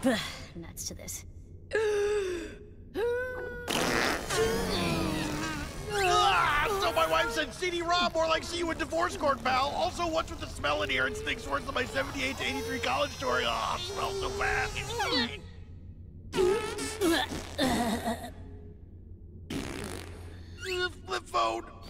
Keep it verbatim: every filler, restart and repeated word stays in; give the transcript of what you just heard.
Nuts to this. Ah, so my wife said C D ROM, more like see you in divorce court, pal. Also, what's with the smell in here? It stinks worse than my seventy-eight to eighty-three college story. Oh, it smells so bad. It's fine. Uh, flip phone.